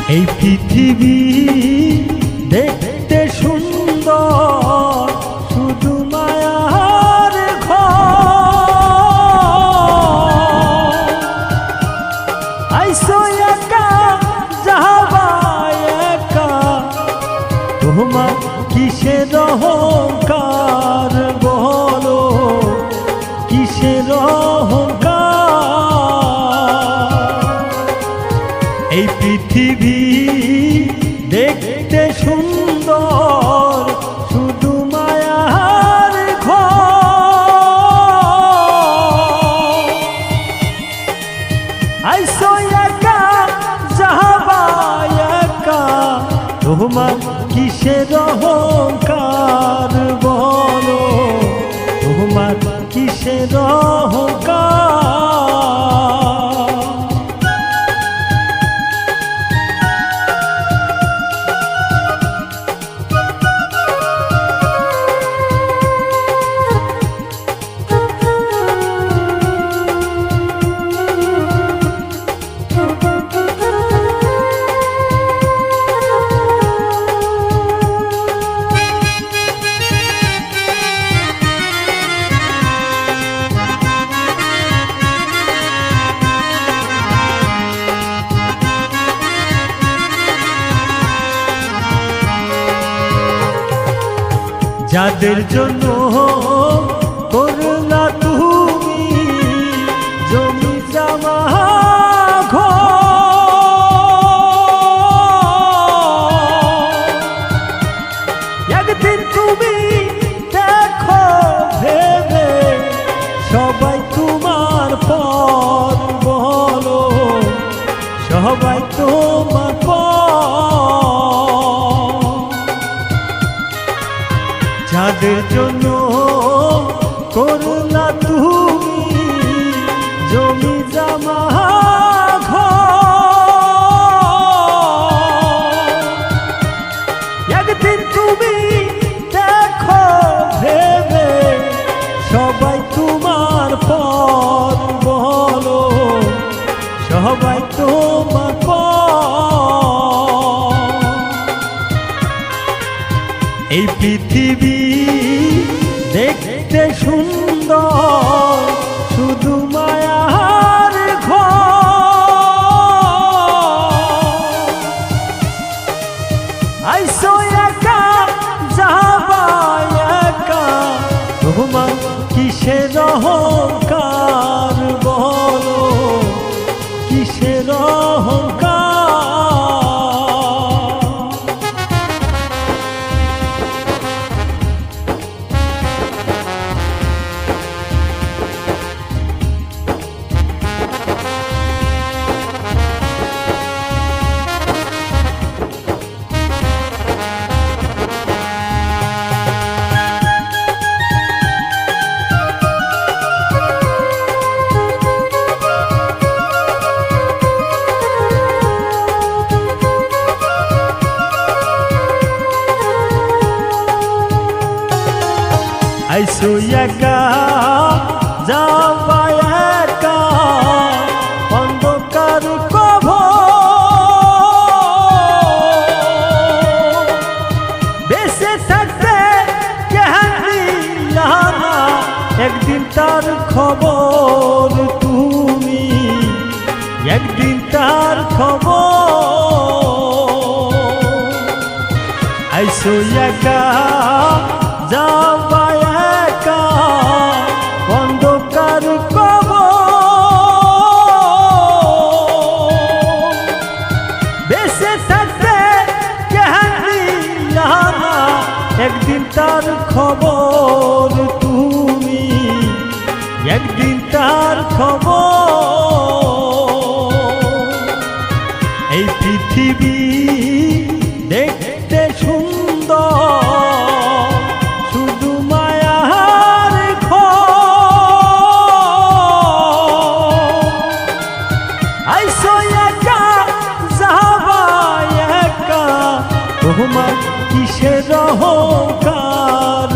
এই পৃথিবী দেখতে সুন্দর, শুধু মায়ার ঘর। আইসো একা যাবা একা, তোমার কিসের অহংকার বলো, কিসের অহংকার। এই পৃথিবী দেখতে সুন্দর, শুধু মায়ার ঘর। আইসো একা যাবা একা, তোমার কিসের অহংকার বলো, তোমার কিসের অহংকার। যাদের জন্য করলা তুমি জমি জমা ঘর, একদিন তুমি দেখো ভেবে সবাই তোমার পর বলো, সবাই তোমার যাদের জন্য করলা তুমি জমি জমা ঘর, একদিন তুমি দেখো ভেবে সবাই তোমার পর বলো, সবাই তোমার পর। এই পৃথিবী দেখতে সুন্দর, শুধু মায়ার ঘর। আইসো একা যাবা একা, তোমার কিসের অহংকার বলো, কিসের অহংকার। আইসো একা যাবা একা, অন্ধকার কবর, বেঁচে থাকতে কেহানিলা না একদিন তার খবর তুমি, একদিন তার খবর। আইসো একা যাবা একা, অন্ধকার কবর, বেঁচে থাকতে কেহানিলা না একদিন তার খবর তুমি, একদিন তার খবর। এই পৃথিবী দেখতে সুন্দর, শুধু মায়ার ঘর। আইসো একা যাবা একা, তোমার কিসের অহংকার